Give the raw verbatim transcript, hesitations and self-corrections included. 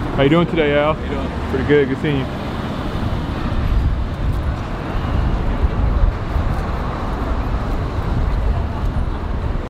How you doing today, Al? How you doing? Pretty good, good seeing you.